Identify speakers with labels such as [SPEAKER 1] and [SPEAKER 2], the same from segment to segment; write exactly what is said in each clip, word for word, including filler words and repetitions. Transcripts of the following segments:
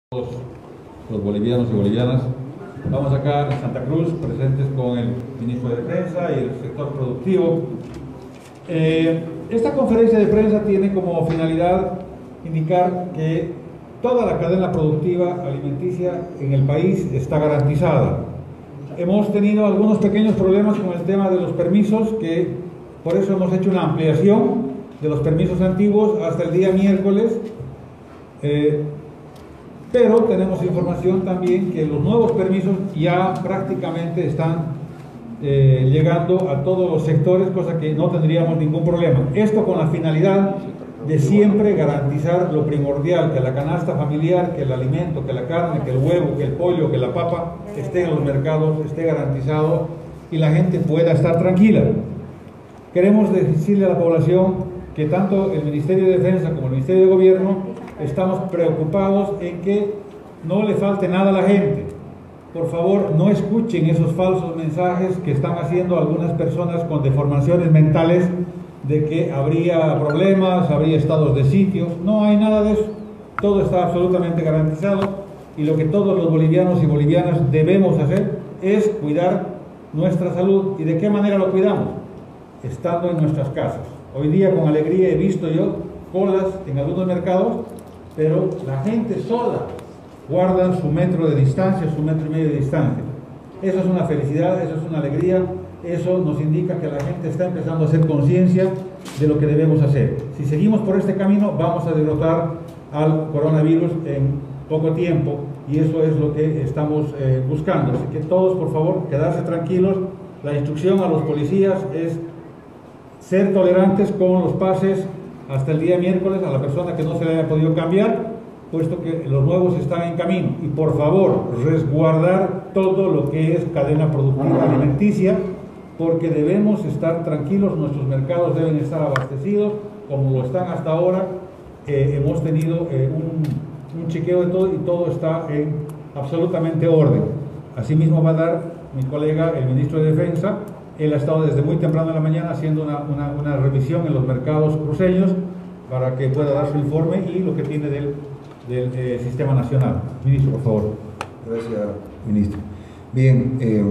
[SPEAKER 1] Todos los bolivianos y bolivianas. Vamos acá en Santa Cruz, presentes con el ministro de Defensa y el sector productivo. Eh, esta conferencia de prensa tiene como finalidad indicar que toda la cadena productiva alimenticia en el país está garantizada. Hemos tenido algunos pequeños problemas con el tema de los permisos, que por eso hemos hecho una ampliación de los permisos antiguos hasta el día miércoles. Eh, Pero tenemos información también que los nuevos permisos ya prácticamente están eh, llegando a todos los sectores, cosa que no tendríamos ningún problema. Esto con la finalidad de siempre garantizar lo primordial, que la canasta familiar, que el alimento, que la carne, que el huevo, que el pollo, que la papa esté en los mercados, esté garantizado y la gente pueda estar tranquila. Queremos decirle a la población que tanto el Ministerio de Defensa como el Ministerio de Gobierno estamos preocupados en que no le falte nada a la gente. Por favor, no escuchen esos falsos mensajes que están haciendo algunas personas con deformaciones mentales de que habría problemas, habría estados de sitios. No hay nada de eso. Todo está absolutamente garantizado y lo que todos los bolivianos y bolivianas debemos hacer es cuidar nuestra salud. ¿Y de qué manera lo cuidamos? Estando en nuestras casas. Hoy día con alegría he visto yo colas en algunos mercados, pero la gente sola guarda su metro de distancia, su metro y medio de distancia. Eso es una felicidad, eso es una alegría, eso nos indica que la gente está empezando a hacer conciencia de lo que debemos hacer. Si seguimos por este camino, vamos a derrotar al coronavirus en poco tiempo y eso es lo que estamos eh, buscando. Así que todos, por favor, quedarse tranquilos. La instrucción a los policías es ser tolerantes con los pases hasta el día miércoles a la persona que no se le haya podido cambiar, puesto que los nuevos están en camino. Y por favor, resguardar todo lo que es cadena productiva alimenticia, porque debemos estar tranquilos, nuestros mercados deben estar abastecidos, como lo están hasta ahora. Eh, hemos tenido eh, un, un chequeo de todo y todo está en absolutamente orden. Asimismo va a dar mi colega, el ministro de Defensa. Él ha estado desde muy temprano en la mañana haciendo una, una, una revisión en los mercados cruceños para que pueda dar su informe y lo que tiene del, del eh, sistema nacional. Ministro, por favor.
[SPEAKER 2] Gracias, ministro. Bien, eh,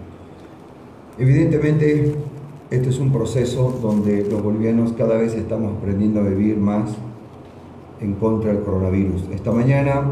[SPEAKER 2] evidentemente este es un proceso donde los bolivianos cada vez estamos aprendiendo a vivir más en contra del coronavirus. Esta mañana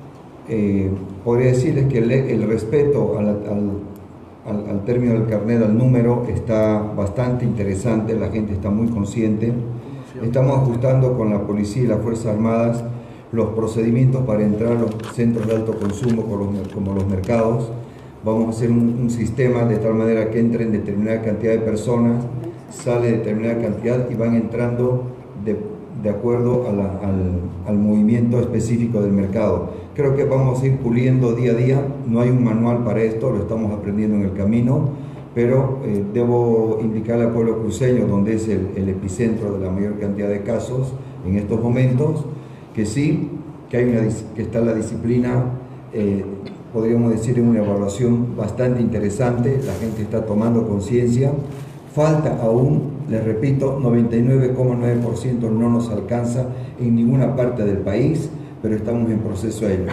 [SPEAKER 2] eh, podría decirles que el, el respeto al, al Al, al término del carnet, al número, está bastante interesante, la gente está muy consciente. Estamos ajustando con la policía y las Fuerzas Armadas los procedimientos para entrar a los centros de alto consumo como los, como los mercados. Vamos a hacer un, un sistema de tal manera que entren determinada cantidad de personas, sale determinada cantidad y van entrando de, de acuerdo a la, al, al movimiento específico del mercado. Creo que vamos a ir puliendo día a día, no hay un manual para esto, lo estamos aprendiendo en el camino, pero eh, debo indicarle al pueblo cruceño, donde es el, el epicentro de la mayor cantidad de casos en estos momentos, que sí, que, hay una, que está la disciplina, eh, podríamos decir en una evaluación bastante interesante, la gente está tomando conciencia, falta aún, les repito, noventa y nueve coma nueve por ciento no nos alcanza en ninguna parte del país, pero estamos en proceso de ello.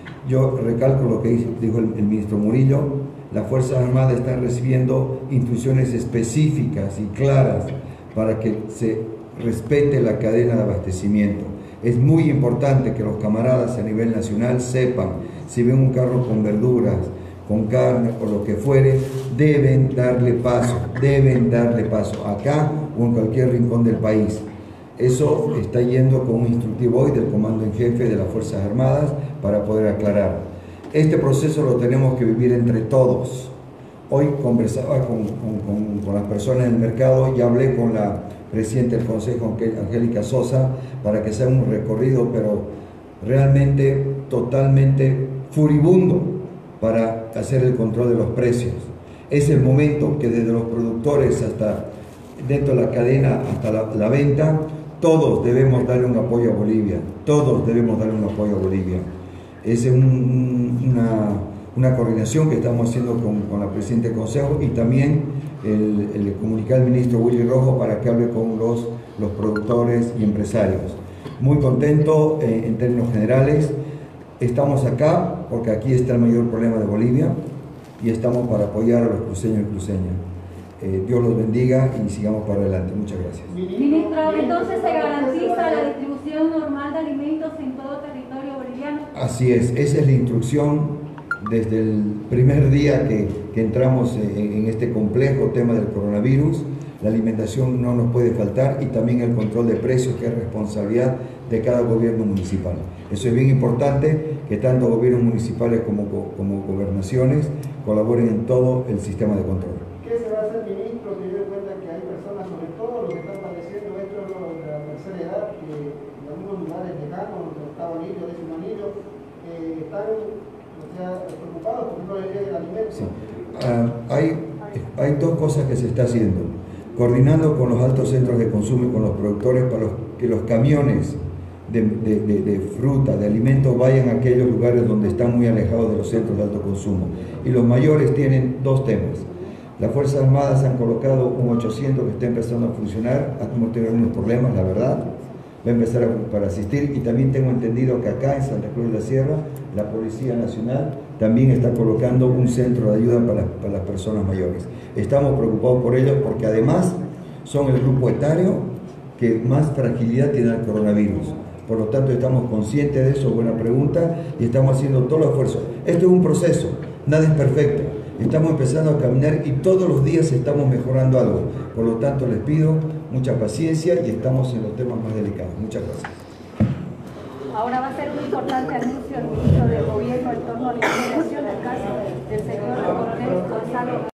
[SPEAKER 2] Yo recalco lo que dijo el, el ministro Murillo, las Fuerzas Armadas están recibiendo instrucciones específicas y claras para que se respete la cadena de abastecimiento. Es muy importante que los camaradas a nivel nacional sepan, si ven un carro con verduras, con carne o lo que fuere, deben darle paso, deben darle paso, acá o en cualquier rincón del país. Eso está yendo con un instructivo hoy del Comando en Jefe de las Fuerzas Armadas para poder aclarar. Este proceso lo tenemos que vivir entre todos. Hoy conversaba con, con, con, con las personas del mercado y hablé con la Presidenta del Consejo, Angélica Sosa, para que sea un recorrido, pero realmente totalmente furibundo para hacer el control de los precios. Es el momento que desde los productores hasta dentro de la cadena hasta la, la venta, todos debemos darle un apoyo a Bolivia, todos debemos darle un apoyo a Bolivia. Es un, una, una coordinación que estamos haciendo con, con la Presidenta del Consejo y también el, el comunicar al ministro Willy Rojo para que hable con los, los productores y empresarios. Muy contento eh, en términos generales. estamos acá porque aquí está el mayor problema de Bolivia y estamos para apoyar a los cruceños y cruceñas. Eh, Dios los bendiga y sigamos para adelante. Muchas gracias.
[SPEAKER 3] Ministro, entonces se garantiza la distribución normal de alimentos en todo territorio boliviano.
[SPEAKER 2] Así es, esa es la instrucción desde el primer día que, que entramos en, en este complejo tema del coronavirus. La alimentación no nos puede faltar y también el control de precios, que es responsabilidad de cada gobierno municipal. Eso es bien importante, que tanto gobiernos municipales como, como gobernaciones colaboren en todo el sistema de control.
[SPEAKER 4] ¿Qué se va a hacer, ministro, teniendo en cuenta que hay personas, sobre todo los que están padeciendo esto de la tercera edad, que en algunos lugares lejanos, donde octavo anillo, décimo anillo, eh, están o sea, preocupados por no llegar el alimento? Sí.
[SPEAKER 2] Uh, hay, hay dos cosas que se está haciendo. Coordinando con los altos centros de consumo y con los productores para los, que los camiones de, de, de, de fruta, de alimentos, vayan a aquellos lugares donde están muy alejados de los centros de alto consumo. Y los mayores tienen dos temas. Las Fuerzas Armadas han colocado un ochocientos que está empezando a funcionar, hemos tenido algunos problemas, la verdad, va a empezar a, para asistir, y también tengo entendido que acá en Santa Cruz de la Sierra, la Policía Nacional también está colocando un centro de ayuda para, para las personas mayores. Estamos preocupados por ellos porque además son el grupo etario que más fragilidad tiene al coronavirus. Por lo tanto, estamos conscientes de eso, buena pregunta, y estamos haciendo todo el esfuerzo. Esto es un proceso, nada es perfecto. Estamos empezando a caminar y todos los días estamos mejorando algo. Por lo tanto, les pido mucha paciencia y estamos en los temas más delicados. Muchas gracias.
[SPEAKER 3] Ahora va a ser un importante anuncio el ministro del Gobierno en torno a la investigación del caso del señor coronel Gonzalo